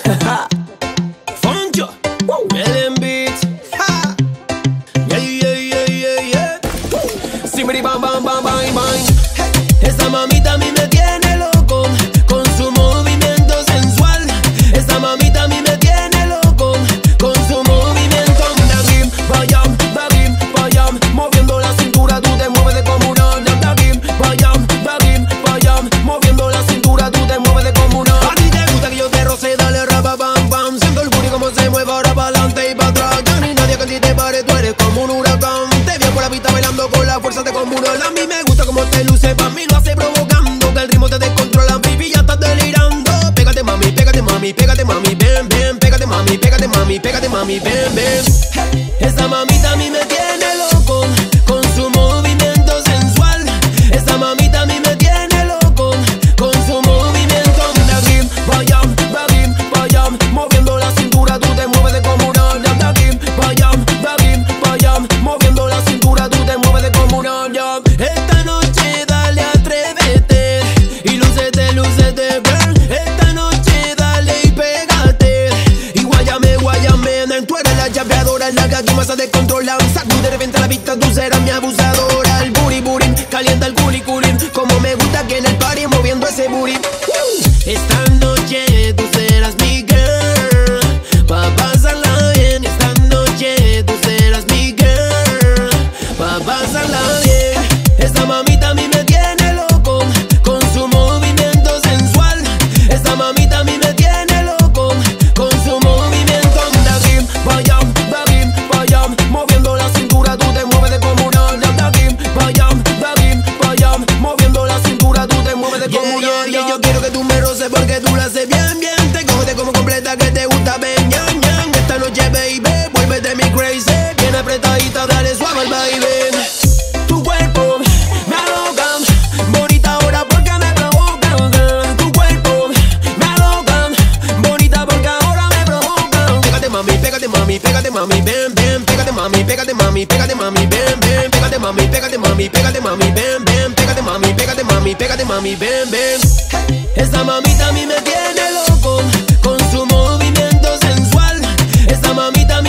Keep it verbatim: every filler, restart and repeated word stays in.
Foncho, Ellen Beats. Ha. Yeah, yeah, yeah, yeah, yeah. Simbri bam bam bam bam bam. Esta mamita a mí me tiene loco con su movimiento sensual. Esta mamita a mí me tiene loco con su movimiento. Dagim, vayam, dagim, vayam, moviendo la cintura tú te mueves de como una. Dagim, vayam, dagim, vayam, moviendo la cintura tú te mueves de como una. A ti te gusta que yo te roce, dale rapa bam bam. Siento el booty como se mueve ahora para adelante y para atrás. Ya ni nadie que a ti te pare, tú eres como un huracán. Te veo por la pista bailando con la fuerza de comunal. A mí me gusta como te luce, pa' mí lo hace provocando que el ritmo te descontrola, baby, ya estás delirando. Pégate mami, pégate mami, pégate mami, ven, ven. Pégate mami, pégate mami, pégate mami, ven, ven. Esta mamita a mí me tiene loco con su movimiento sensual. Esta mamita a mí me tiene loco con su movimiento. Dagim, vayam, dagim, vayam, moviendo la cintura tú te mueves de como una. Dagim, vayam, dagim, vayam, moviendo la cintura tú te mueves de como una. Esta noche dale, atrévete y lúcete, lúcete, girl. Esta noche dale y pégate y guayame, guayame. Tú eres la chapeadora, la que aquí vas a descontrolar. Sacude de repente a la vista, tú serás mi abusadora. El booty, booty, calienta el culi, culi. Como me gusta que en el party moviendo ese booty. Esta noche tú serás mi girl, pa' pasarla bien. Esta noche tú serás mi girl, pa' pasarla bien. Esta mamita a mí me tiene loco con su movimiento sensual. Esta mamita a mí me tiene loco con su movimiento. Dagim, vayam, dagim, vayam, moviendo la cintura tú te mueves de como una. Dagim, vayam, dagim, vayam, moviendo la cintura tú te mueves de como una. Yeah, yeah, yo quiero que tú me roces porque tú lo haces bien, bien. Te coges como completa que te gusta, ven, yan, yan. Esta noche, baby, vuélvete mi crazy. Bien apretadita, dale suave al baby. Tu cuerpo me aloca, bonita ahora porque me provoca. Tu cuerpo me aloca, bonita porque ahora me provoca. Pégate mami, pégate mami, pégate mami, ven, ven. Pégate mami, pégate mami, pégate mami, ven, ven. Pégate mami, pégate mami, pégate mami, ven, ven. Pégate mami, pégate mami, pégate mami, ven, ven. Esta mamita a mí me tiene loco con su movimiento sensual. Esta mamita a mí